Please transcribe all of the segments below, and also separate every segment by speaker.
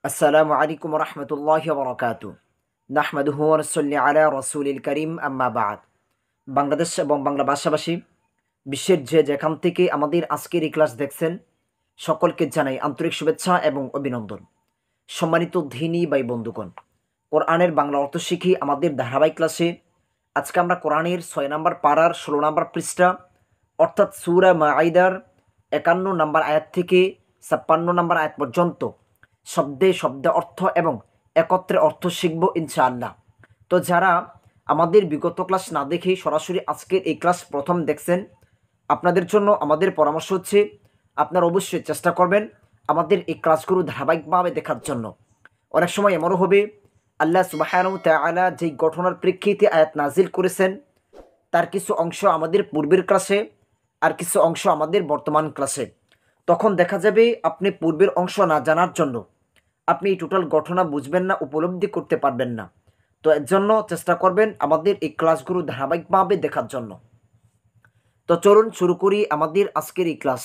Speaker 1: আসসালামু আলাইকুম রহমতুল্লাহ বরকাতু নাহমাদুহু ওয়া নুসাল্লি আলা রাসূলিল কারীম আম্মা বা'দ। বাংলাদেশ এবং বাংলা ভাষাভাষী বিশ্বের যে যেখান থেকে আমাদের আজকের এই ক্লাস দেখছেন সকলকে জানাই আন্তরিক শুভেচ্ছা এবং অভিনন্দন। সম্মানিত দ্বীনী ভাই বন্ধুগণ, কোরআনের বাংলা অর্থ শিখি আমাদের ধারাবাহিক ক্লাসে আজকে আমরা কোরআনের 6 নম্বর পারার 16 নম্বর পৃষ্ঠা অর্থাৎ সূরা মাঈদার 51 নম্বর আয়াত থেকে 56 নম্বর আয়াত পর্যন্ত শব্দে শব্দে অর্থ এবং একত্রে অর্থ শিখব ইনশাআল্লাহ। তো যারা আমাদের বিগত ক্লাস না দেখে সরাসরি আজকের এই ক্লাস প্রথম দেখছেন, আপনাদের জন্য আমাদের পরামর্শ হচ্ছে আপনারা অবশ্যই চেষ্টা করবেন আমাদের এই ক্লাসগুলো ধারাবাহিকভাবে দেখার জন্য। অনেক সময় এমনও হবে আল্লাহ সুবহানাহু ওয়া তাআলা যেই ঘটনার প্রেক্ষিতে আয়াত নাজিল করেছেন তার কিছু অংশ আমাদের পূর্বের ক্লাসে আর কিছু অংশ আমাদের বর্তমান ক্লাসে। তখন দেখা যাবে আপনি পূর্বের অংশ না জানার জন্য আপনি এই টোটাল ঘটনা বুঝবেন না, উপলব্ধি করতে পারবেন না। তো এর জন্য চেষ্টা করবেন আমাদের এই ক্লাসগুলো ধারাবাহিকভাবে দেখার জন্য। তো চলুন শুরু করি আমাদের আজকের এই ক্লাস।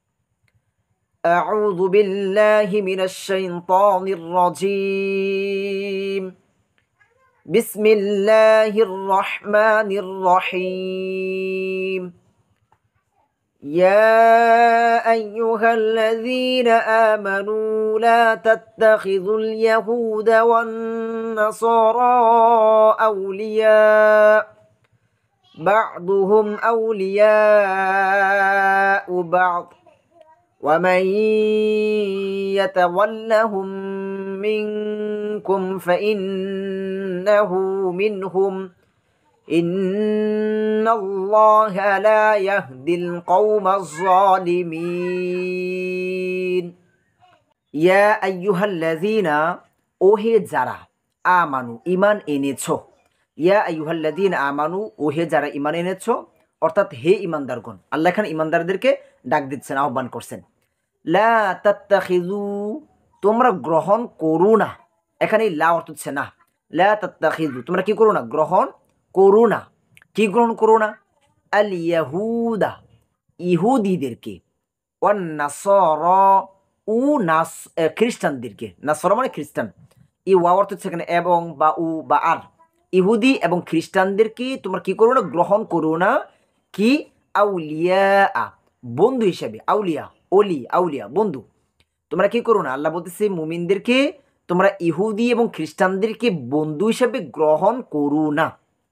Speaker 1: আউযু বিল্লাহি মিনাশ শাইতানির রাজীম। বিসমিল্লাহির রহমানির রহিম। يا أيها الذين آمنوا لا تتخذوا اليهود والنصارى أولياء بعضهم أولياء بعض ومن يتولهم منكم فإنه منهم إن الله لا يهدي القوم الظالمين يا أيها الذين ওহে যারা আমানু ইমান এনেছো, ইয়া আইয়ুহাল্লাযীনা আমানু ওহে যারা ইমান এনেছো, অর্থাৎ হে ইমানদারগণ। আল্লাহ এখানে ইমানদারদেরকে ডাক দিচ্ছেন, আহ্বান করছেন। লা তাত্তাখিযু তোমরা গ্রহণ করো না, এখানে লা অর্থ হচ্ছে না। লা তাত্তাখিযু তোমরা কি করো না, গ্রহণ করো না। কি গ্রহণ করো না? আল ইয়াহুদা ইহুদিদেরকে, ওয়ান নাসারা উ নাস খ্রিস্টানদেরকে। নাসারা মানে খ্রিস্টান, ই ওয়া অর্থ হচ্ছে এখানে এবং বা উ বা আর। ইহুদি এবং খ্রিস্টানদেরকে তোমরা কি করো না, গ্রহণ করো না। কি? আউলিয়া বন্ধু হিসেবে। আউলিয়া অলি, আউলিয়া বন্ধু। তোমরা কি করো না, আল্লাহ বলতেছে মুমিনদেরকে তোমরা ইহুদি এবং খ্রিস্টানদেরকে বন্ধু হিসেবে গ্রহণ করো না।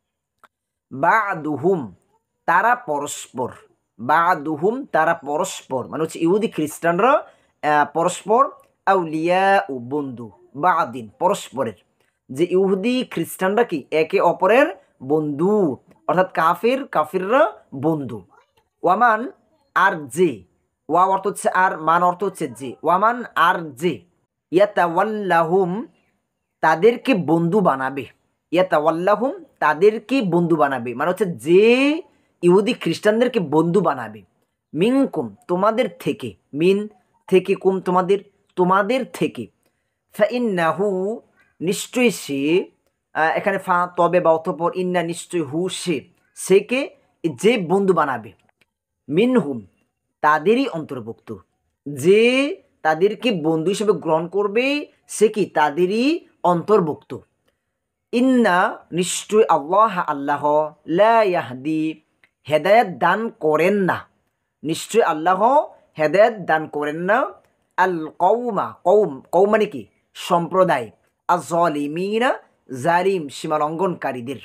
Speaker 1: বাদুহুম তারা পরস্পর, বাদুহুম তারা পরস্পর মানে হচ্ছে ইহুদি খ্রিস্টানরা পরস্পর, আউলিয়া ও বন্ধু, বাদিন পরস্পরের। যে ইহুদি খ্রিস্টানরা কি একে অপরের বন্ধু, অর্থাৎ কাফিররা বন্ধু। ওয়ামান আর যে, ওয়া অর্থ হচ্ছে আর, মান অর্থ হচ্ছে যে। ওয়ামান আর যে ইয়াতাওয়াল্লাহুম তাদেরকে বন্ধু বানাবে, ইয়াতাওয়াল্লাহুম তাদেরকে বন্ধু বানাবে মানে হচ্ছে যে ইহুদি খ্রিস্টানদেরকে বন্ধু বানাবে। মিনকুম তোমাদের থেকে, মিন থেকে, কুম তোমাদের, তোমাদের থেকে। ফাইন্নাহু নিশ্চয়ই সে, এখানে ফা তবে বা অতঃপর, ইন্না নিশ্চয় হু সে, সেকে যে বন্ধু বানাবে। মিনহুম তাদেরই অন্তর্ভুক্ত, যে তাদেরকে বন্ধু হিসেবে গ্রহণ করবে সে কি তাদেরই অন্তর্ভুক্ত। ইন্না নিশ্চয় আল্লাহ আল্লাহ, লা ইয়াহদি হেদায়েত দান করেন না, নিশ্চয় আল্লাহ হেদায়েত দান করেন না। আল কৌমা কৌম, কৌম মানে কি সম্প্রদায়, আয-যালিমিনা জালিম সীমালঙ্ঘনকারীদের।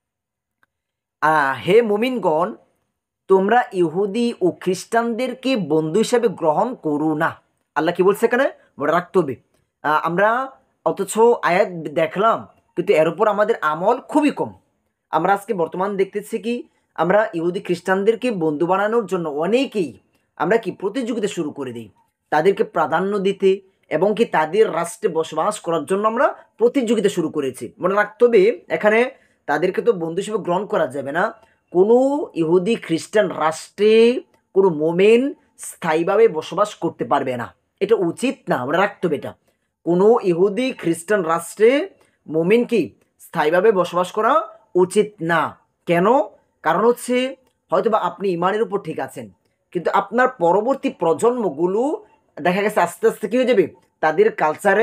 Speaker 1: হে মুমিনগণ তোমরা ইহুদি ও খ্রিস্টানদেরকে বন্ধু হিসেবে গ্রহণ করো না। আল্লাহ কি বলছে এখানে, মনে রাখতে হবে। আমরা অথচ আয়াত দেখলাম কিন্তু এর উপর আমাদের আমল খুবই কম। আমরা আজকে বর্তমান দেখতেছি কি, আমরা ইহুদি খ্রিস্টানদেরকে বন্ধু বানানোর জন্য অনেকেই আমরা কি প্রতিযোগিতা শুরু করে দিই, তাদেরকে প্রাধান্য দিতে এবং কি তাদের রাষ্ট্রে বসবাস করার জন্য আমরা প্রতিযোগিতা শুরু করেছি। মনে রাখতে হবে এখানে তাদেরকে তো বন্ধু হিসেবে গ্রহণ করা যাবে না। কোনো ইহুদি খ্রিস্টান রাষ্ট্রে কোনো মোমেন স্থায়ীভাবে বসবাস করতে পারবে না, এটা উচিত না, মনে রাখতে হবে এটা। কোনো ইহুদি খ্রিস্টান রাষ্ট্রে মোমেন কি স্থায়ীভাবে বসবাস করা উচিত না। কেন? কারণ হচ্ছে হয়তোবা আপনি ইমানের উপর ঠিক আছেন কিন্তু আপনার পরবর্তী প্রজন্মগুলো দেখা গেছে আস্তে আস্তে কী হয়ে যাবে, তাদের কালচারে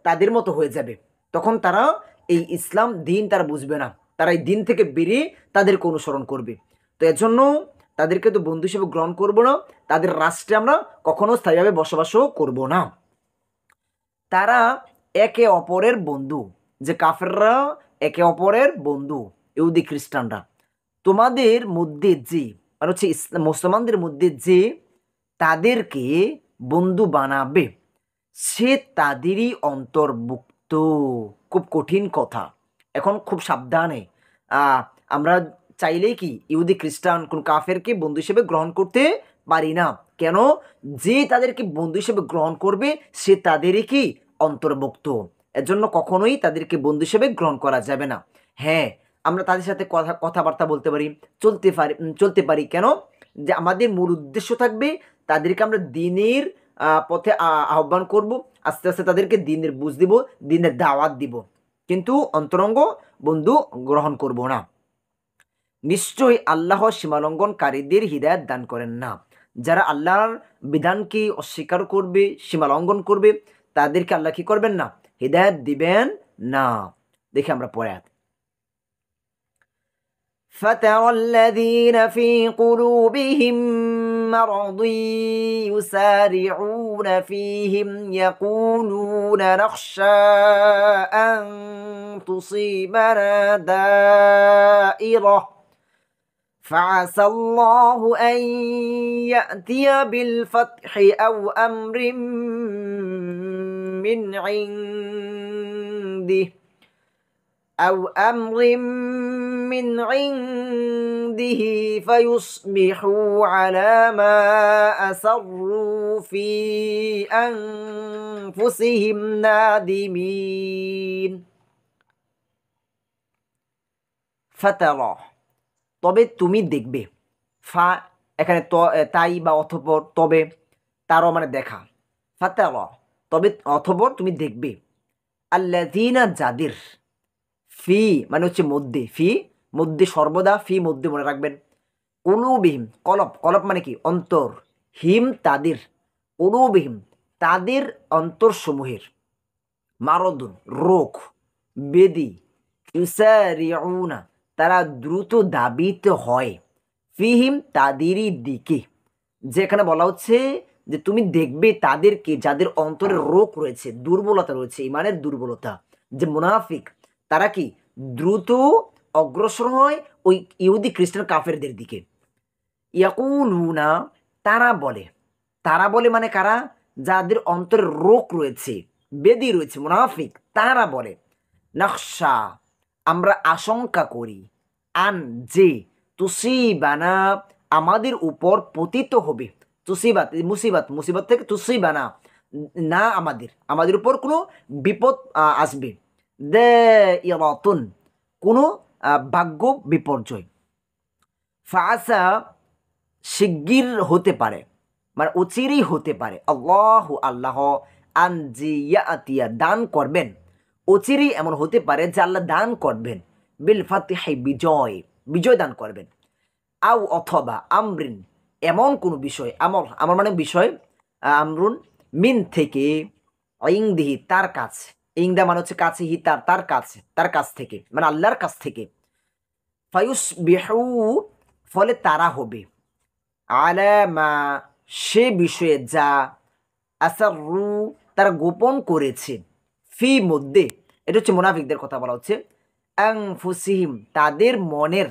Speaker 1: তাদের মতো হয়ে যাবে। তখন তারা এই ইসলাম দিন তারা বুঝবে না, তারা এই দিন থেকে বেরিয়ে তাদেরকে অনুসরণ করবে। তো এর জন্য তাদেরকে তো বন্ধু হিসেবে গ্রহণ করব না, তাদের রাষ্ট্রে আমরা কখনো স্থায়ীভাবে বসবাসও করব না। তারা একে অপরের বন্ধু, যে কাফেররা একে অপরের বন্ধু, ইহুদি খ্রিস্টানরা। তোমাদের মধ্যে যে মানে হচ্ছে মুসলমানদের মধ্যে যে তাদেরকে বন্ধু বানাবে সে তাদেরই অন্তর্ভুক্ত। খুব কঠিন কথা, এখন খুব সাবধানে। আমরা চাইলেই কি ইহুদি খ্রিস্টান কোন কাফেরকে বন্ধু হিসেবে গ্রহণ করতে পারি না। কেন? যে তাদেরকে বন্ধু হিসেবে গ্রহণ করবে সে তাদেরই কি অন্তর্ভুক্ত। এজন্য কখনোই তাদেরকে বন্ধু হিসেবে গ্রহণ করা যাবে না। হ্যাঁ, আমরা তাদের সাথে কথাবার্তা বলতে পারি, চলতে পারি। কেন? যে আমাদের মূল উদ্দেশ্য থাকবে তাদেরকে আমরা দিনের পথে আহ্বান করব, আস্তে আস্তে তাদেরকে দিনের বুঝ দিব, দিনের দাওয়াত দিব, কিন্তু অন্তরঙ্গ বন্ধু গ্রহণ করব না। নিশ্চয়ই আল্লাহ সীমালঙ্ঘনকারীদের হিদায়াত দান করেন না। যারা আল্লাহর বিধানকে অস্বীকার করবে, সীমালঙ্ঘন করবে, তাদেরকে আল্লাহ কি করবেন না? হিদায়াত দিবেন না। দেখি আমরা পরে فترى الذين في قلوبهم مرض يسارعون فيهم يقولون نخشى أن تصيبنا دائرة فعسى الله أن يأتي بالفتح أو أمر من عنده فيصبحوا على ما أسروا في أنفسهم نادمين فترى তবে তুমি দেখবে। ফা এখানে তাই বা অথপর, তবে তারও মানে দেখা। ফাতারা তবে অথপর তুমি দেখবে। আল্লাযীনা যাদের, ফি মানে হচ্ছে মধ্যে, ফি মধ্যে সর্বদা, ফি মধ্যে মনে রাখবেন। কুলুবিহিম কলব, কলব মানে কি? অন্তর। হিম তাদের, কুলুবিহিম তাদের অন্তরসমূহের, মারদুন রোগ, বেদি, ইউসারিউনা তারা দ্রুত দাবিত হয়, ফিহিম তাদেরই দিকে। যেখানে বলা হচ্ছে যে তুমি দেখবে তাদেরকে যাদের অন্তরে রোগ রয়েছে, দুর্বলতা রয়েছে, ইমানের দুর্বলতা, যে মুনাফিক, তারা কি দ্রুত অগ্রসর হয় ওই ইহুদি খ্রিস্টান কাফেরদের দিকে। ইয়াকুলুনা তারা বলে, তারা বলে মানে কারা? যাদের অন্তরে রোগ রয়েছে, বেদি রয়েছে, মুনাফিক, তারা বলে নকশা আমরা আশঙ্কা করি, আন যে তুসিবানা আমাদের উপর পতিত হবে, তুসিবাত মুসিবত, মুসিবত থেকে তুসিবানা না আমাদের উপর কোনো বিপদ আসবে, দাইরাতুন কোনো ভাগ্য বিপর্যয়, ফাসা শিগগির হতে পারে, মানে অচিরেই হতে পারে, আল্লাহ আনজিয়াতিয়া দান করবেন, অচিরেই এমন হতে পারে যে আল্লাহ দান করবেন, বিল ফাতিহি বিজয়, বিজয় দান করবেন, আও অথবা আমরিন এমন কোনো বিষয়, আমার মানে বিষয়, আমরুন মিন থেকে, ইংদিহি তার কাছে, ইংদা মানে হচ্ছে কাছে, হি তার কাছে, তার কাছ থেকে মানে আল্লাহর কাছ থেকে, ফায়ুসবিহু ফলে তারা হবে, আলামা সে বিষয়ে যা, আসারু তারা গোপন করেছে, ফি মধ্যে, এটা হচ্ছে মুনাফিকদের কথা বলা হচ্ছে, আনফুসিহিম তাদের মনের,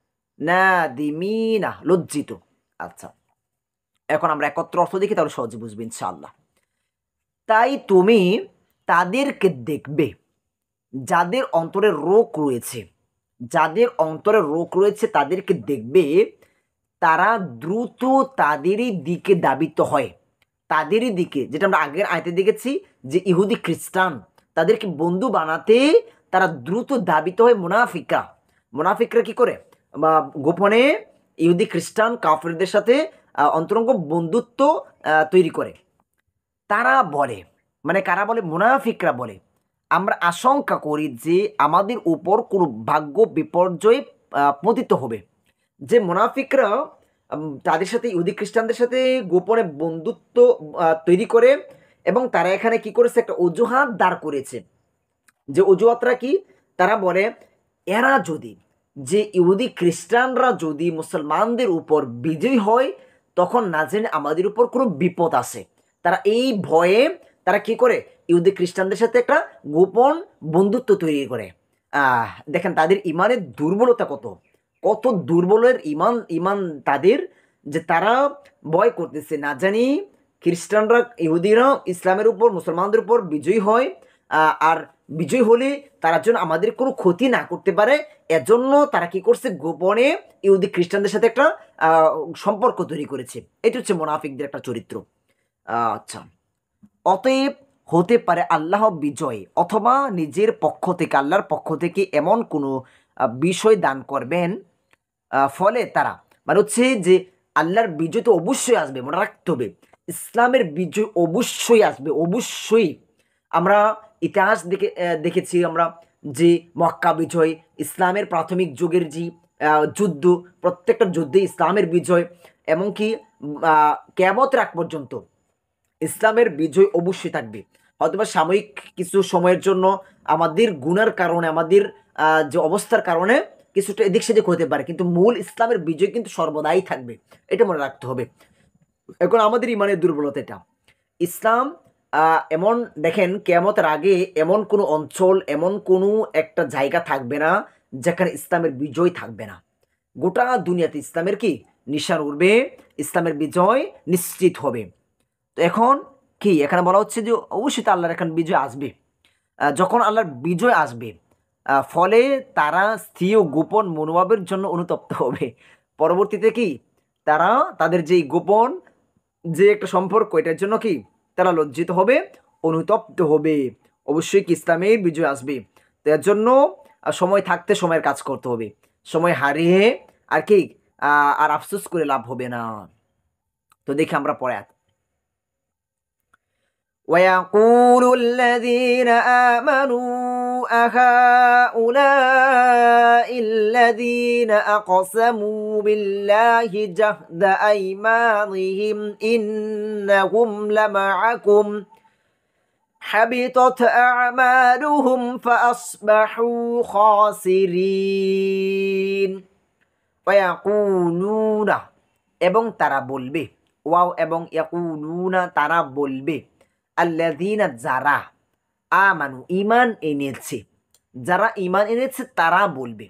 Speaker 1: নাদিমিনা লজ্জিত। আচ্ছা, এখন আমরা একত্র অর্থ দেখি, তাহলে সহজে বুঝবে ইনশাআল্লাহ। তাই তুমি তাদেরকে দেখবে যাদের অন্তরে রোগ রয়েছে, যাদের অন্তরে রোগ রয়েছে তাদেরকে দেখবে তারা দ্রুত তাদেরই দিকে দাবিত হয়, তাদেরই দিকে, যেটা আমরা আগের আয়তে দেখেছি যে ইহুদি খ্রিস্টান তাদেরকে বন্ধু বানাতে তারা দ্রুত দাবিত হয়। মুনাফিকরা কি করে? গোপনে ইহুদি খ্রিস্টান কাফেরদের সাথে অন্তরঙ্গ বন্ধুত্ব তৈরি করে। তারা বলে, মানে কারা বলে? মুনাফিকরা বলে, আমরা আশঙ্কা করি যে আমাদের উপর কোনো ভাগ্য বিপর্যয় পতিত হবে। যে মুনাফিকরা তাদের সাথে, ইহুদি খ্রিস্টানদের সাথে গোপনে বন্ধুত্ব তৈরি করে এবং তারা এখানে কি করেছে, একটা অজুহাত দাঁড় করেছে। যে অজুহাতটা কি, তারা বলে এরা যদি, যে ইহুদি খ্রিস্টানরা যদি মুসলমানদের উপর বিজয়ী হয় তখন না জেনে আমাদের উপর কোনো বিপদ আসে। তারা এই ভয়ে তারা কি করে, ইহুদি খ্রিস্টানদের সাথে একটা গোপন বন্ধুত্ব তৈরি করে। দেখেন তাদের ইমানের দুর্বলতা কত, কত দুর্বলের ইমান, ইমান তাদের, যে তারা ভয় করতেছে না জানি খ্রিস্টানরা, ইহুদিরা ইসলামের উপর, মুসলমানদের উপর বিজয়ী হয়, আর বিজয় হলে তারা যেন আমাদের কোনো ক্ষতি না করতে পারে, এজন্য তারা কি করছে, গোপনে ইহুদি খ্রিস্টানদের সাথে একটা সম্পর্ক তৈরি করেছে। এটা হচ্ছে মুনাফিকদের একটা চরিত্র। আচ্ছা, অতএব হতে পারে আল্লাহ বিজয় অথবা নিজের পক্ষ থেকে, আল্লাহর পক্ষ থেকে এমন কোনো বিষয় দান করবেন, ফলে তারা, মানে হচ্ছে যে আল্লাহর বিজয় তো অবশ্যই আসবে, মনে রাখতে হবে, ইসলামের বিজয় অবশ্যই আসবে, অবশ্যই। আমরা ইতিহাস দেখেছি আমরা, যে মক্কা বিজয়, ইসলামের প্রাথমিক যুগের যে যুদ্ধ, প্রত্যেকটা যুদ্ধে ইসলামের বিজয়, এমনকি কিয়ামত রাত পর্যন্ত ইসলামের বিজয় অবশ্যই থাকবে। হয়তোবা সাময়িক কিছু সময়ের জন্য আমাদের গুনার কারণে, আমাদের যে অবস্থার কারণে কিছুটা এদিক সেদিক হতে পারে, কিন্তু মূল ইসলামের বিজয় কিন্তু সর্বদাই থাকবে, এটা মনে রাখতে হবে। এখন আমাদের ইমানের দুর্বলতা এটা, ইসলাম এমন, দেখেন কিয়ামতের আগে এমন কোনো অঞ্চল, এমন কোনো একটা জায়গা থাকবে না যেখানে ইসলামের বিজয় থাকবে না। গোটা দুনিয়াতে ইসলামের কি নিশান উঠবে, ইসলামের বিজয় নিশ্চিত হবে। তো এখন কি এখানে বলা হচ্ছে যে অবশ্যই আল্লাহর এখন বিজয় আসবে। যখন আল্লাহর বিজয় আসবে, ফলে তারা স্থির গোপন মনোভাবের জন্য অনুতপ্ত হবে। পরবর্তীতে কি তারা তাদের যেই গোপন যে একটা সম্পর্ক, এটার জন্য কি তারা লজ্জিত হবে, অনুতপ্ত হবে। অবশ্যই কি ইসলামের বিজয় আসবে। তো এর জন্য সময় থাকতে সময়ের কাজ করতে হবে, সময় হারিয়ে আর কি আর আফসোস করে লাভ হবে না। তো দেখি আমরা পরে ويقول الذين آمنوا أهؤلاء الذين أقسموا بالله جهد أيمانهم إنهم لمعكم حبطت أعمالهم فأصبحوا خاسرين ويقولون এবং তারা বলবে, ওয়াও এবং ইয়াকুলুনা তারা বলবে, আল্লাযীনা যারা, আমানু ঈমান এনেছে, যারা ঈমান এনেছে তারা বলবে,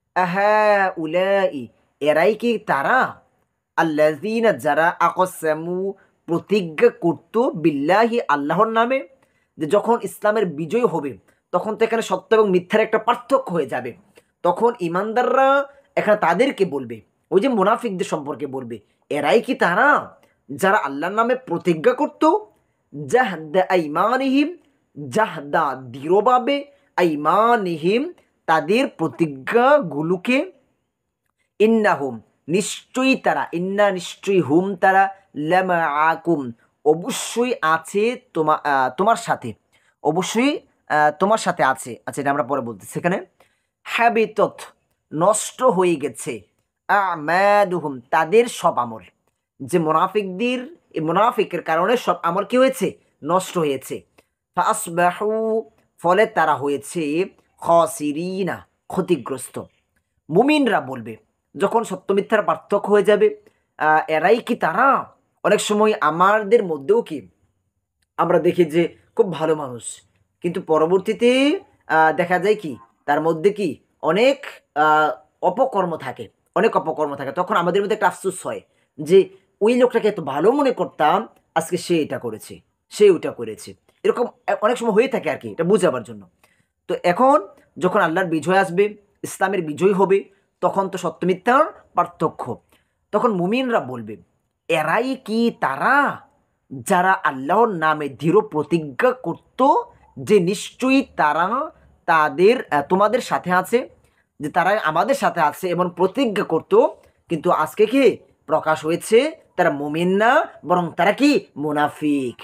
Speaker 1: আহাউলাই এরাই কি তারা, আল্লাযীনা যারা আকসামু প্রতিজ্ঞা করত, বিল্লাহি আল্লাহর নামে, যে যখন ইসলামের বিজয় হবে তখন তো এখানে সত্য এবং মিথ্যার একটা পার্থক্য হয়ে যাবে। তখন ঈমানদাররা এখানে তাদেরকে বলবে, ওই যে মুনাফিকদের সম্পর্কে বলবে, এরাই কি তারা যারা আল্লাহর নামে প্রতিজ্ঞা করত, জাহদা আইমানিহিম, জাহদা দৃঢ়ভাবে, আইমানিহিম তাদের প্রতিজ্ঞাগুলোকে, ইন্নাহুম নিশ্চয়ই তারা, ইন্না নিশ্চয়ই হুম তারা, লামাআকুম অবশ্যই আছে তোমার সাথে, অবশ্যই তোমার সাথে আছে। আচ্ছা, এটা আমরা পরে বলতেছি। সেখানে হাবিতত নষ্ট হয়ে গেছে, আমালুহুম তাদের সব আমল, যে মুনাফিকদের, এই মুনাফিকের কারণে সব আমল কি হয়েছে, নষ্ট হয়েছে। ফাসবাহু ফলে তারা হয়েছে খাসিরিনা ক্ষতিগ্রস্ত। মুমিনরা বলবে যখন সত্য মিথ্যার পার্থক্য হয়ে যাবে, এরাই কি তারা, অনেক সময় আমাদের মধ্যেও কি আমরা দেখি যে খুব ভালো মানুষ, কিন্তু পরবর্তীতে দেখা যায় কি তার মধ্যে কি অনেক অপকর্ম থাকে, অনেক অপকর্ম থাকে। তখন আমাদের মধ্যে একটা আফসোস হয় যে ওই লোকটাকে এত ভালো মনে করতাম, আজকে সে এটা করেছে, সে ওটা করেছে। এরকম অনেক সময় হয়ে থাকে আর কি, এটা বুঝাবার জন্য। তো এখন যখন আল্লাহর বিজয় আসবে, ইসলামের বিজয় হবে, তখন তো সত্য মিথ্যার পার্থক্য। তখন মুমিনরা বলবে, এরাই কি তারা যারা আল্লাহর নামে দৃঢ় প্রতিজ্ঞা করত, যে নিশ্চয়ই তারা তাদের তোমাদের সাথে আছে, যে তারা আমাদের সাথে আছে এমন প্রতিজ্ঞা করত, কিন্তু আজকে কি প্রকাশ হয়েছে তারা মুমিন না, বরং তারা কি মুনাফিক।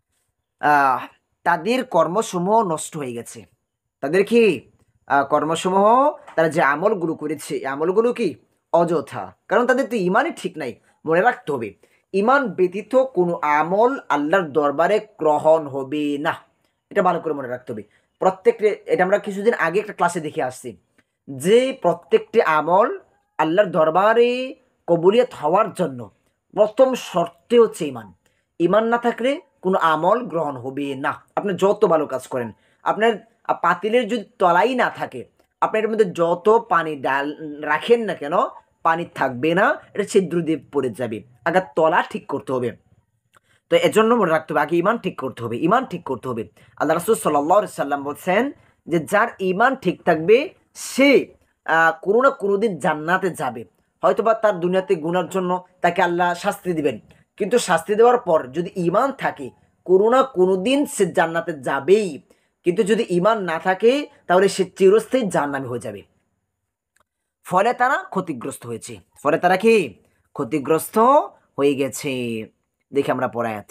Speaker 1: তাদের কর্মসমূহ নষ্ট হয়ে গেছে, তাদের কি কর্মসমূহ, তারা যে আমলগুলো করেছে এই আমলগুলো কি অযথা, কারণ তাদের তো ইমানই ঠিক নাই। মনে রাখতে হবে ইমান ব্যতীত কোনো আমল আল্লাহর দরবারে গ্রহণ হবে না। এটা ভালো করে মনে রাখতে হবে। প্রত্যেকটা, এটা আমরা কিছুদিন আগে একটা ক্লাসে দেখে আসছি যে প্রত্যেকটি আমল আল্লাহর দরবারে কবুলিয়ত হওয়ার জন্য প্রথম শর্তে হচ্ছে ইমান। ইমান না থাকলে কোনো আমল গ্রহণ হবে না। আপনি যত ভালো কাজ করেন, আপনার পাতিলের যদি তলাই না থাকে, আপনি এর মধ্যে যত পানি ডাল রাখেন না কেন, পানি থাকবে না, এটা ছিদ্র দিয়ে পড়ে যাবে। আগে তলা ঠিক করতে হবে। তো এজন্য মনে রাখতে হবে, আগে ইমান ঠিক করতে হবে, ইমান ঠিক করতে হবে। আল্লাহ রাসূল সাল্লাল্লাহু আলাইহি সাল্লাম বলছেন যে যার ইমান ঠিক থাকবে সে কোনো না কোনো দিন জান্নাতে যাবে। হয়তোবা তার দুনিয়াতে গুনার জন্য তাকে আল্লাহ শাস্তি দিবেন, কিন্তু শাস্তি দেওয়ার পর যদি ইমান থাকে কোনো না কোনো দিন সে জান্নাতে যাবেই। কিন্তু যদি ইমান না থাকে তাহলে সে চিরস্থায়ী জাহান্নামী হয়ে যাবে। ফলে তারা ক্ষতিগ্রস্ত হয়েছে, ফলে তারা কি ক্ষতিগ্রস্ত হয়ে গেছে। দেখি আমরা পরে আয়াত।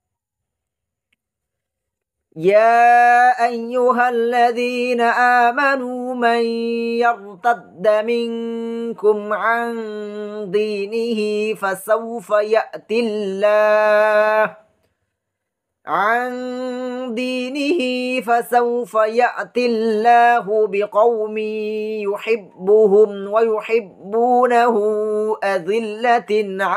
Speaker 1: يا أيها الذين آمنوا من يرتد منكم عن دينه فسوف يأتي الله بقوم يحبهم ويحبونه أذلة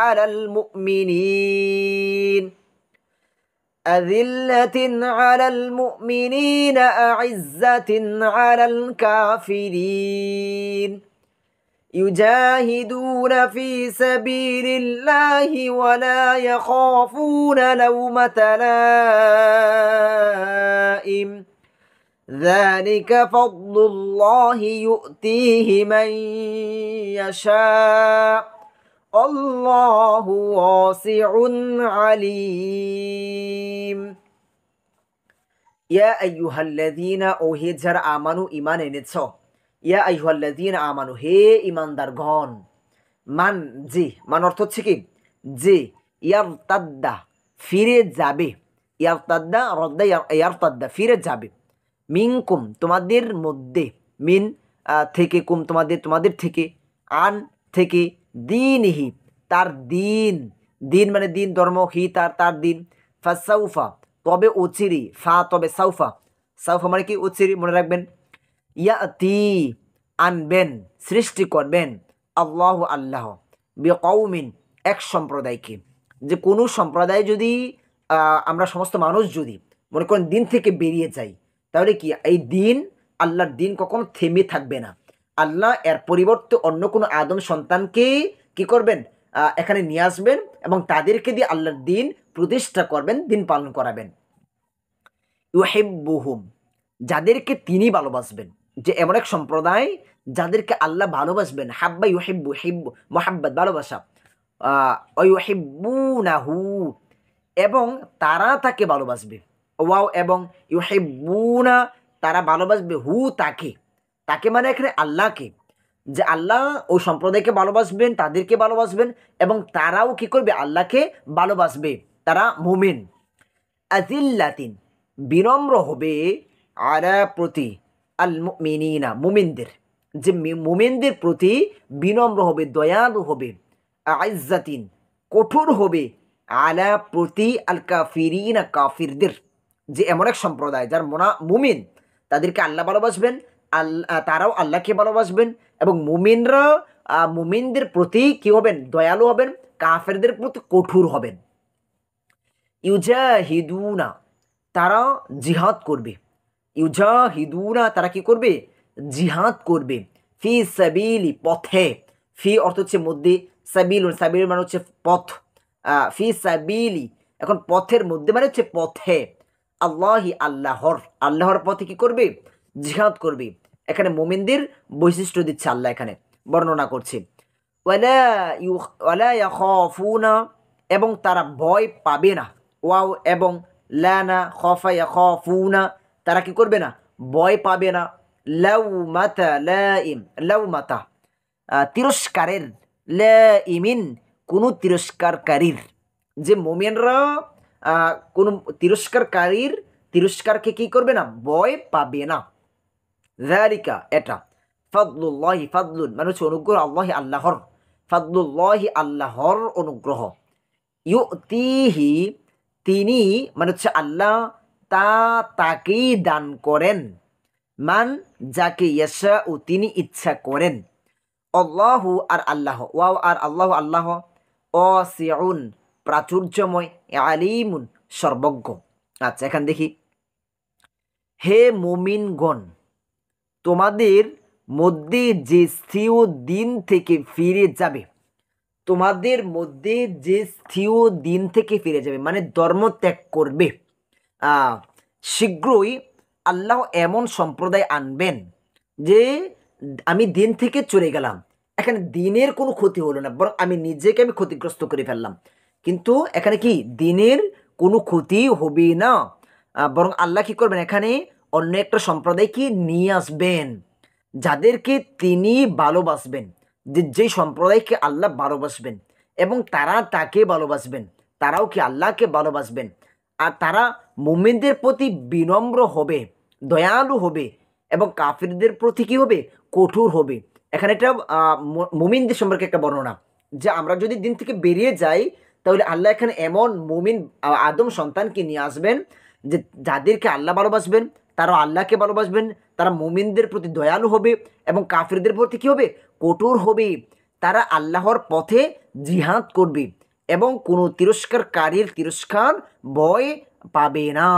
Speaker 1: على المؤمنين أعزة على الكافرين يجاهدون في سبيل الله ولا يخافون لومة لائم ذلك فضل الله يؤتيه من يشاء আল্লাহু ওয়াসিউন আলিম। ইয়া আইয়ুহাল্লাযীনা, ও হে যারা আমানু ঈমান এনেছ, ইয়া আইয়ুহাল্লাযীনা আমানু, হে ঈমানদারগণ, মান জি, মান অর্থ হচ্ছে কি যে, ইয়ারতাদ্দা ফিরে যাবে, ইয়ারতাদ্দা রদ্দা ইয়ারতাদ্দা ফিরে যাবে, মিনকুম তোমাদের মধ্যে, মিন থেকে, কুম তোমাদের, তোমাদের থেকে, আন থেকে, দিনহি তার দিন, দিন মানে দিন ধর্ম, হি তার দিন, ফাসাউফা তবে অচিরি, ফা তবে সাউফা, সাউফা মানে কি অচিরি, মনে রাখবেন। ইয়াতি আনবেন, সৃষ্টি করবেন, আল্লাহ আল্লাহ, বিকৌমিন এক সম্প্রদায়কে। যে কোনো সম্প্রদায় যদি আমরা সমস্ত মানুষ যদি মনে করেন দিন থেকে বেরিয়ে যাই, তাহলে কি এই দিন, আল্লাহর দিন কখনো থেমে থাকবে না। আল্লাহ এর পরিবর্তে অন্য কোনো আদম সন্তানকে কি করবেন, এখানে নিয়ে আসবেন এবং তাদেরকে দিয়ে আল্লাহর দিন প্রতিষ্ঠা করবেন, দিন পালন করাবেন। ইউহিব্বুহুম যাদেরকে তিনি ভালোবাসবেন, যে এমন এক সম্প্রদায় যাদেরকে আল্লাহ ভালোবাসবেন, হাব্বা ইউহিব্বু, হিব্বু মুহাব্বত ভালোবাসা, ইউহিব্বুনাহু এবং তারা তাকে ভালোবাসবে, ওয়াও এবং ইউহিব্বুনা তারা ভালোবাসবে, হু তাকে, তাকে মানে এখানে আল্লাহকে, যে আল্লাহ ওই সম্প্রদায়কে ভালোবাসবেন, তাদেরকে ভালোবাসবেন এবং তারাও কি করবে, আল্লাহকে ভালোবাসবে, তারা মুমিন। আযিল্লাতিন বিনম্র হবে, আলা প্রতি, আল মুমিনিনা মুমিনদের, যে মুমিনদের প্রতি বিনম্র হবে, দয়ালু হবে, আইজ্জাতিন কঠোর হবে, আলা প্রতি, আল কাফিরিনা কাফিরদের, যে এমন এক সম্প্রদায় যার মুমিন, তাদেরকে আল্লাহ ভালোবাসবেন, তারাও আল্লাহকে ভালোবাসবেন এবং মুমিনরা মুমিনদের প্রতি কি হবেন, দয়ালু হবেন, কাফেরদের প্রতি কঠোর হবেন। ইউজাহিদুনা তারা জিহাদ করবে, ইউজাহিদুনা তারা কি করবে, জিহাদ করবে, ফি সাবিলি পথে, ফি অর্থ হচ্ছে মধ্যে, সাবিল, সাবিল মানে হচ্ছে পথ, ফি সাবিলি এখন পথের মধ্যে মানে হচ্ছে পথে, আল্লাহি আল্লাহর, আল্লাহর পথে কি করবে, জিহাদ করবে। এখানে মোমিনদের বৈশিষ্ট্য দিচ্ছে আল্লাহ, এখানে বর্ণনা করছে। ওয়ালা ইয়াখাফুনা এবং তারা ভয় পাবে না, ওয়াও এবং লানা খফা ইয়াখাফুনা তারা কি করবে না, ভয় পাবে না, লাউমাতা লাইম, লাউমাতা তিরস্কারের, লাইমিন কোনো তিরস্কারকারীর, যে মোমেনরা কোনো তিরস্কারকারীর তিরস্কারকে কি করবে না, ভয় পাবে না। যালিকা এটা, ফাদলুল্লাহি ফাদলুন মানে হচ্ছে অনুগ্রহ, আল্লাহি আল্লাহর, ফাদলুল্লাহি আল্লাহর অনুগ্রহ, ইউতিহি তিনি মানে হচ্ছে আল্লাহ তাকেই দান করেন, মান যাকে ইয়াশা ও তিনি ইচ্ছা করেন। আল্লাহু আর আল্লাহ, ওয়াও আর আল্লাহ আল্লাহ, ওয়াসিউন প্রাচুর্যময়, আলিমুন সর্বজ্ঞ। আচ্ছা এখান দেখি, হে মুমিনগণ, তোমাদের মধ্যে যে স্থির দিন থেকে ফিরে যাবে, তোমাদের মধ্যে যে স্থির দিন থেকে ফিরে যাবে মানে ধর্ম ত্যাগ করবে, শীঘ্রই আল্লাহ এমন সম্প্রদায় আনবেন যে আমি দিন থেকে চলে গেলাম, এখানে দিনের কোনো ক্ষতি হলো না, বরং আমি নিজেকে আমি ক্ষতিগ্রস্ত করে ফেললাম। কিন্তু এখানে কি দিনের কোনো ক্ষতি হবে না, বরং আল্লাহ কি করবেন, এখানে অন্য একটা সম্প্রদায়কে নিয়ে আসবেন যাদেরকে তিনি ভালোবাসবেন, যেই সম্প্রদায়কে আল্লাহ ভালোবাসবেন এবং তারা তাকে ভালোবাসবেন, তারাও কি আল্লাহকে ভালোবাসবেন। আর তারা মুমিনদের প্রতি বিনম্র হবে, দয়ালু হবে এবং কাফিরদের প্রতি কি হবে, কঠোর হবে। এখানে একটা মুমিনদের সম্পর্কে একটা বর্ণনা, যে আমরা যদি দিন থেকে বেরিয়ে যাই তাহলে আল্লাহ এখানে এমন মুমিন আদম সন্তানকে নিয়ে আসবেন যে যাদেরকে আল্লাহ ভালোবাসবেন, তারা আল্লাহকে ভালোবাসবেন, তারা মুমিনদের প্রতি দয়ালু হবে এবং কাফিরদের প্রতি কী হবে, কঠোর হবে। তারা আল্লাহর পথে জিহাদ করবে এবং কোনো তিরস্কারকারীর তিরস্কার ভয় পাবে না।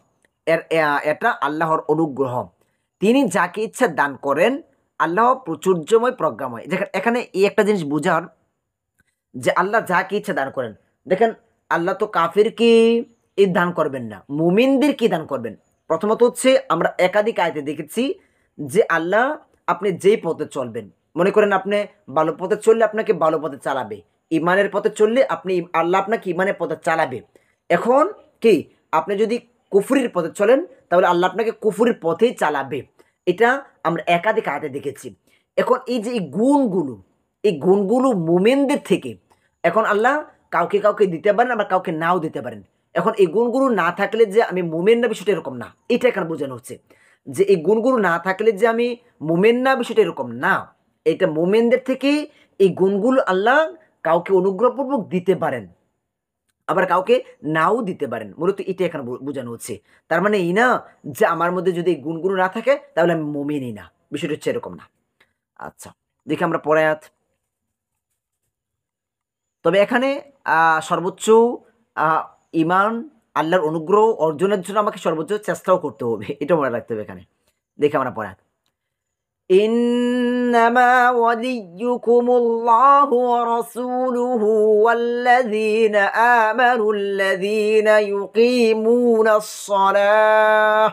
Speaker 1: এটা আল্লাহর অনুগ্রহ, তিনি যাকে ইচ্ছা দান করেন, আল্লাহ প্রচুর্যময় প্রজ্ঞাময়। এখানে এই একটা জিনিস বোঝার যে আল্লাহ যাকে ইচ্ছা দান করেন, দেখেন আল্লাহ তো কাফিরকে এই দান করবেন না, মুমিনদেরকে দান করবেন। প্রথমত হচ্ছে আমরা একাধিক আয়াতে দেখেছি যে আল্লাহ আপনি যেই পথে চলবেন, মনে করেন আপনি ভালো পথে চললে আপনাকে ভালো পথে চালাবে, ইমানের পথে চললে আল্লাহ আপনাকে ইমানের পথে চালাবে। এখন কি আপনি যদি কুফরির পথে চলেন তাহলে আল্লাহ আপনাকে কুফরির পথেই চালাবে, এটা আমরা একাধিক আয়াতে দেখেছি। এখন এই যে এই গুণগুলো মুমিনদের থেকে, এখন আল্লাহ কাউকে কাউকে দিতে পারেন, আবার কাউকে নাও দিতে পারেন। এখন এই গুণগুলো না থাকলে যে আমি মুমিন না, বিষয়টা এরকম না, এটা এখানে বোঝানো হচ্ছে যে এই গুণগুলো না থাকলে যে আমি মুমিন না, বিষয়টা এরকম না। এটা মুমিনদের থেকে এই গুণগুলো আল্লাহ কাউকে অনুগ্রহপূর্বক দিতে পারেন, আবার কাউকে নাও দিতে পারেন, মূলত এটা এখানে বোঝানো হচ্ছে। তার মানে এই না যে আমার মধ্যে যদি এই গুণগুলো না থাকে তাহলে আমি মুমিনই না, বিষয়টা হচ্ছে এরকম না। আচ্ছা দেখি আমরা পরে আয়াত। তবে এখানে সর্বোচ্চ ইমান আল্লাহর অনুগ্রহ অর্জনের জন্য আমাকে সর্বোচ্চ চেষ্টাও করতে হবে, এটা মনে রাখতে হবে। এখানে দেখে আমরা পড়া, ইন্নামা ওয়ালিয়্যুকুমুল্লাহু ওয়া রাসূলুহু ওয়াল্লাযীনা আমানুল্লাযীনা ইউকিমুনাস সালাহ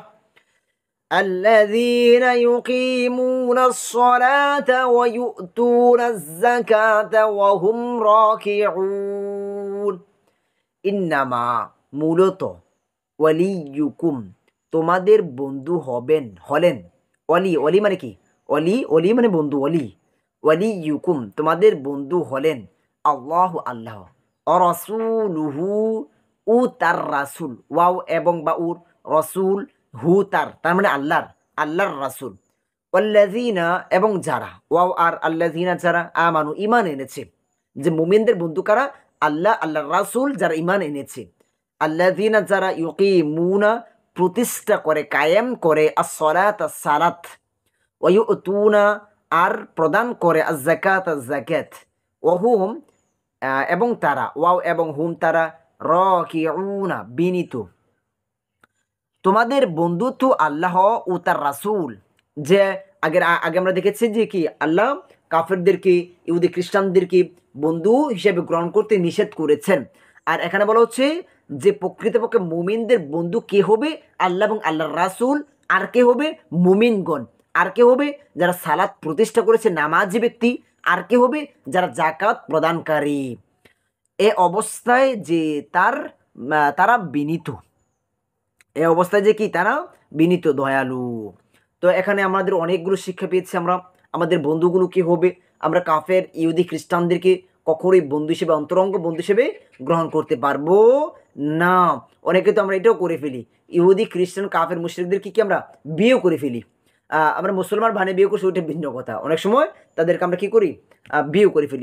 Speaker 1: الذين يقيمون الصلاة ويؤتون الزكاة وهم راكعون। ইন্নামা মূলত, ওয়ালিয়ুকুম তোমাদের বন্ধু হলেন। ওয়ালি মানে কি, ওয়ালি মানে বন্ধু, ওয়ালিয়ুকুম তোমাদের বন্ধু হলেন আল্লাহ আল্লাহ, রাসূলুহু ও তার রাসূল, ওয়াও এবং বা উর, রাসূল হু তার মানে আল্লাহর রাসূল, ওয়াল্লাযীনা এবং যারা, ওয়াও আর আল্লাযীনা যারা, আমানু ঈমান এনেছে। যে মুমিনদের বন্ধু কারা, আল্লাহর রাসূল যারা ঈমান এনেছে, আল্লাযীনা যারা ইউকিমুনা প্রতিষ্ঠা করে, কায়েম করে, আস-সালাত সালাত, ওয়া ইউতুনা আর প্রদান করে, আজ-যাকাত যাকাত, ওয়া হুম এবং তারা, ওয়াও এবং হুম তারা, রাকিউনা বিনীত। তোমাদের বন্ধুত্ব আল্লাহ ও তার রাসূল, যে আগে আমরা দেখেছি যে কি আল্লাহ কাফেরদেরকে, ইহুদি খ্রিস্টানদেরকে বন্ধু হিসেবে গ্রহণ করতে নিষেধ করেছেন। আর এখানে বলা হচ্ছে যে প্রকৃতপক্ষে মুমিনদের বন্ধু কে হবে, আল্লাহ এবং আল্লাহর রাসূল। আর কে হবে, মুমিনগণ। আর কে হবে, যারা সালাত প্রতিষ্ঠা করেছে, নামাজি ব্যক্তি। আর কে হবে, যারা যাকাত প্রদানকারী। এ অবস্থায় যে তারা বিনীত, এ অবস্থায় যে কি তারা বিনীত, দয়ালু। তো এখানে আমাদের অনেকগুলো শিক্ষা পেয়েছি আমরা। আমাদের বন্ধুগুলো কি হবে, আমরা কাফের ইহুদি খ্রিস্টানদেরকে কখনোই বন্ধু হিসেবে, অন্তরঙ্গ বন্ধু হিসেবে গ্রহণ করতে পারবো না। অনেকে তো আমরা এটাও করে ফেলি, ইহুদি খ্রিস্টান কাফের মুশরিকদেরকে কি আমরা বিয়েও করে ফেলি। আমরা মুসলমান ভানে বিয়ে করছি, ওইটা ভিন্ন কথা। অনেক সময় তাদেরকে আমরা কি করি, বিয়েও করে ফেলি।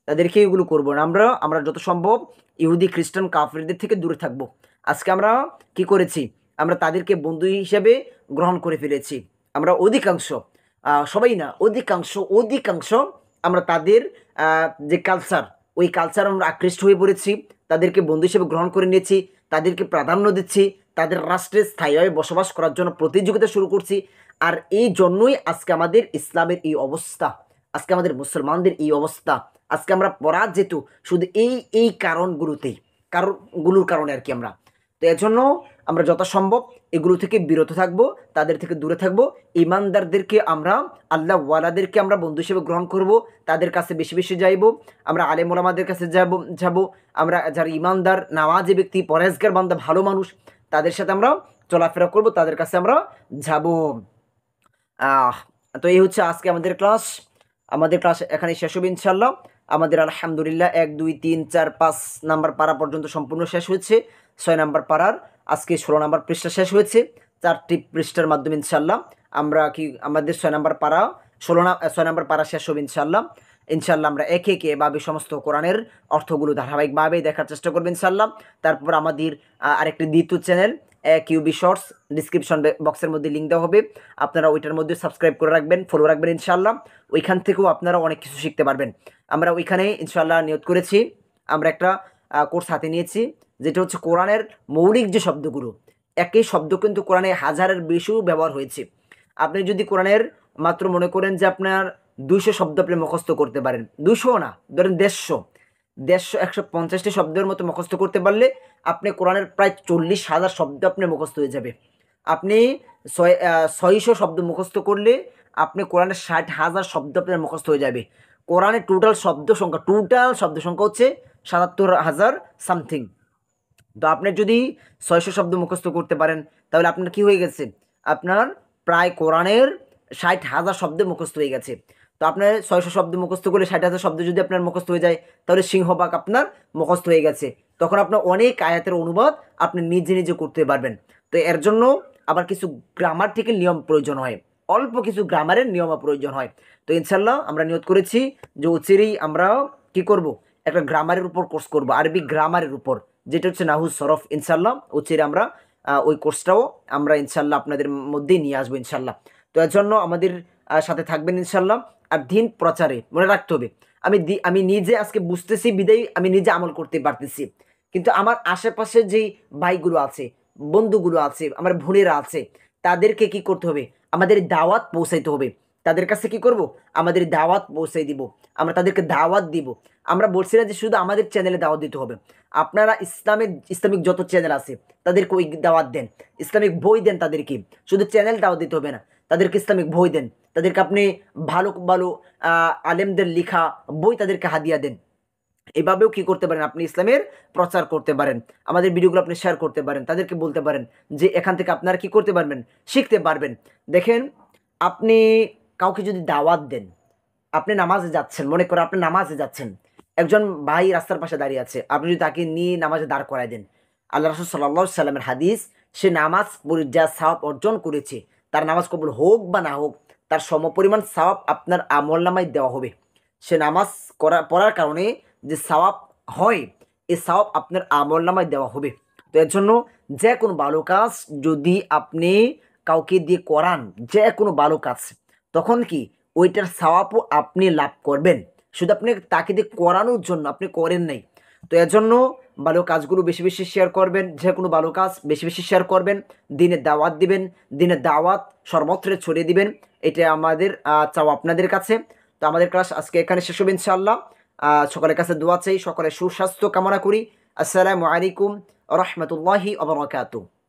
Speaker 1: তাদেরকে এগুলো করবো না। আমরা আমরা যত সম্ভব ইহুদি খ্রিস্টান কাফিরদের থেকে দূরে থাকবো। আজকে আমরা কি করেছি, আমরা তাদেরকে বন্ধু হিসেবে গ্রহণ করে ফেলেছি। আমরা অধিকাংশ, সবাই না, অধিকাংশ অধিকাংশ আমরা তাদের যে কালচার, ওই কালচার আমরা আকৃষ্ট হয়ে পড়েছি, তাদেরকে বন্ধু হিসেবে গ্রহণ করে নিয়েছি, তাদেরকে প্রাধান্য দিচ্ছি, তাদের রাষ্ট্রে স্থায়ীভাবে বসবাস করার জন্য প্রতিযোগিতা শুরু করছি। আর এই জন্যই আজকে আমাদের ইসলামের এই অবস্থা, আজকে আমাদের মুসলমানদের এই অবস্থা, আজকে আমরা পরাজিত শুধু এই কারণগুলোতেই, কারণগুলোর কারণে আর কি। আমরা তো এর জন্য আমরা যথাসম্ভব এগুলো থেকে বিরত থাকব, তাদের থেকে দূরে থাকব। ইমানদারদেরকে আমরা, আল্লাহ ওয়ালাদেরকে আমরা বন্ধু হিসেবে গ্রহণ করব, তাদের কাছে বেশি বেশি যাইব, আমরা আলেম ওলামাদের কাছে যাব। আমরা যারা ইমানদার, নামাজি ব্যক্তি, পরেজগার বান্দা, ভালো মানুষ, তাদের সাথে আমরা চলাফেরা করব, তাদের কাছে আমরা যাব। তো এই হচ্ছে আজকে আমাদের ক্লাস। আমাদের ক্লাস এখানে শেষ হবে ইনশাল্লাহ। আমাদের আলহামদুলিল্লাহ 1 2 3 4 5 নাম্বার পারা পর্যন্ত সম্পূর্ণ শেষ হয়েছে। 6 নাম্বার পারার আজকে 16 নাম্বার পৃষ্ঠা শেষ হয়েছে। 4টি পৃষ্ঠার মাধ্যমে ইনশাল্লাহ আমরা কি আমাদের 6 নাম্বার পারা 6 নাম্বার পারা শেষ হবে ইনশাল্লাহ। ইনশাল্লাহ আমরা একে একে এভাবে সমস্ত কোরআনের অর্থগুলো ধারাবাহিকভাবে দেখার চেষ্টা করবো ইনশাল্লাহ। তারপর আমাদের আরেকটি দ্বিতীয় চ্যানেল কিউবি শর্টস, ডিসক্রিপশন বক্সের মধ্যে লিঙ্ক দেওয়া হবে, আপনারা ওইটার মধ্যে সাবস্ক্রাইব করে রাখবেন, ফলো রাখবেন ইনশাল্লাহ। ওইখান থেকেও আপনারা অনেক কিছু শিখতে পারবেন। আমরা ওইখানে ইনশাল্লাহ নিয়ত করেছি, আমরা একটা কোর্স হাতে নিয়েছি, যেটা হচ্ছে কোরআনের মৌলিক যে শব্দগুলো, একই শব্দ কিন্তু কোরআনে হাজারের বেশিও ব্যবহার হয়েছে। আপনি যদি কোরআনের মাত্র মনে করেন যে আপনার 200 শব্দ আপনি মুখস্থ করতে পারেন, 200 না, ধরেন 150 150টি শব্দের মতো মুখস্থ করতে পারলে আপনি কোরআনের প্রায় 40,000 শব্দ আপনি মুখস্থ হয়ে যাবে। আপনি 600 শব্দ মুখস্থ করলে আপনি কোরআনের 60,000 শব্দ আপনার মুখস্থ হয়ে যাবে। কোরআনের টোটাল শব্দ সংখ্যা হচ্ছে 77,000 সামথিং। তো আপনি যদি 600 শব্দ মুখস্থ করতে পারেন, তাহলে আপনার কি হয়ে গেছে, আপনার প্রায় কোরআনের 60,000 শব্দ মুখস্থ হয়ে গেছে। তো আপনার 600 শব্দ মুখস্থ করলে 60,000 শব্দ যদি আপনার মুখস্থ হয়ে যায়, তাহলে সিংহভাগ আপনার মুখস্থ হয়ে গেছে। তখন আপনার অনেক আয়াতের অনুবাদ আপনি নিজে নিজে করতে পারবেন। তো এর জন্য আবার কিছু গ্রামাটিক্যাল নিয়ম প্রয়োজন হয়, অল্প কিছু গ্রামারের নিয়ম প্রয়োজন হয়। তো ইনশাল্লাহ আমরা নিয়ত করেছি যে অচিরেই আমরা কি করব, একটা গ্রামারের উপর কোর্স করব, আরবি গ্রামারের উপর, যেটা হচ্ছে নাহু সরফ। ইনশাল্লাহ অচিরে আমরা ওই কোর্সটাও আমরা ইনশাল্লাহ আপনাদের মধ্যেই নিয়ে আসবো ইনশাল্লাহ। তো এর জন্য আমাদের সাথে থাকবেন ইনশাল্লাহ। আর দিন প্রচারে মনে রাখতে হবে, আমি নিজে আজকে বুঝতেছি বিদায় আমি নিজে আমল করতে পারতেছি, কিন্তু আমার আশেপাশে যেই ভাইগুলো আছে, বন্ধুগুলো আছে, আমার বোনেরা আছে, তাদেরকে কি করতে হবে, আমাদের দাওয়াত পৌঁছাইতে হবে। তাদের কাছে কি করব, আমাদের দাওয়াত পৌঁছাই দিব, আমরা তাদেরকে দাওয়াত দিব। আমরা বলছি না যে শুধু আমাদের চ্যানেলে দাওয়াত দিতে হবে, আপনারা ইসলামিক যত চ্যানেল আছে তাদেরকে ওই দাওয়াত দেন, ইসলামিক বই দেন তাদেরকে, শুধু চ্যানেল দাওয়াত দিতে হবে না, তাদেরকে ইসলামিক বই দেন, তাদেরকে আপনি ভালো ভালো আলেমদের লেখা বই তাদেরকে হাদিয়া দেন। এভাবেও কি করতে পারেন, আপনি ইসলামের প্রচার করতে পারেন, আমাদের ভিডিওগুলো আপনি শেয়ার করতে পারেন, তাদেরকে বলতে পারেন যে এখান থেকে আপনারা কি করতে পারবেন, শিখতে পারবেন। দেখেন, আপনি কাউকে যদি দাওয়াত দেন, আপনি নামাজে যাচ্ছেন, মনে করেন আপনি নামাজে যাচ্ছেন, একজন ভাই রাস্তার পাশে দাঁড়িয়ে আছে, আপনি যদি তাকে নিয়ে নামাজে দাঁড় করায় দেন, আল্লাহ রাসূল সাল্লাল্লাহু আলাইহি সাল্লামের হাদিস, সে নামাজ পড়ে যা সওয়াব অর্জন করেছে, তার নামাজ কবুল হোক বা না হোক, তার সমপরিমাণ সওয়াব আপনার আমলনামায় দেওয়া হবে। সে নামাজ পড়ার কারণে যে সওয়াব হয়, এই সওয়াব আপনার আমলনামায় দেওয়া হবে। তো এর জন্য যে কোনো ভালো কাজ যদি আপনি কাউকে দিয়ে করান, যে কোনো ভালো কাজ, তখন কি ওইটার সওয়াবও আপনি লাভ করবেন, শুধু আপনি তাকে দিয়ে করানোর জন্য আপনি করেন নাই। তো এর জন্য ভালো কাজগুলো বেশি বেশি শেয়ার করবেন, যে কোনো ভালো কাজ বেশি বেশি শেয়ার করবেন, দিনের দাওয়াত দিবেন, দিনের দাওয়াত সর্বত্রে ছড়িয়ে দিবেন, এটা আমাদের চাওয়া আপনাদের কাছে। তো আমাদের ক্লাস আজকে এখানে শেষ হবে ইনশাআল্লাহ। সকলের কাছে দোয়া চাই, সকলের সুস্বাস্থ্য কামনা করি। আসসালামু আলাইকুম ওয়া রাহমাতুল্লাহি ওয়া বারাকাতুহু।